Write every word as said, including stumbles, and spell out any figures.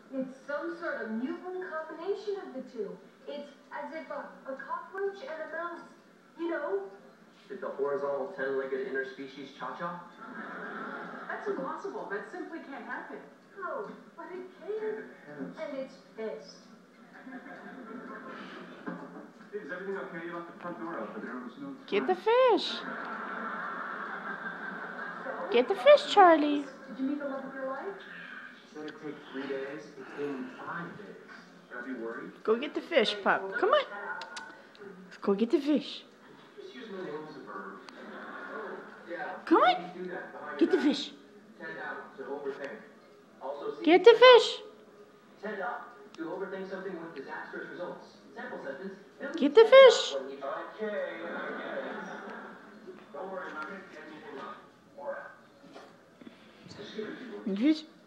It's some sort of mutant combination of the two. It's as if a, a cockroach and a mouse, you know. Did the horizontal ten-legged interspecies cha-cha? That's impossible. That simply can't happen. Oh, but it can. And it's pissed. Hey, is everything okay? You left the front door open. There was no... Get the fish. Get the fish, Charlie. Did you meet the love of your life? She said it'd take three days. It came in five days. Should I be worried? Go get the fish, pup. Come on. Let's go get the fish. Just use my name as a verb. Yeah. Come on. Do that behind Get the your back. fish. Tend out to overthink. Also, see Get the fish. Tend up to overthink something with disastrous results. Sample sentence. Get the fish. Okay, I get it. Don't worry, I'm not going to get anything wrong. Or else. Just give it to you. Fish.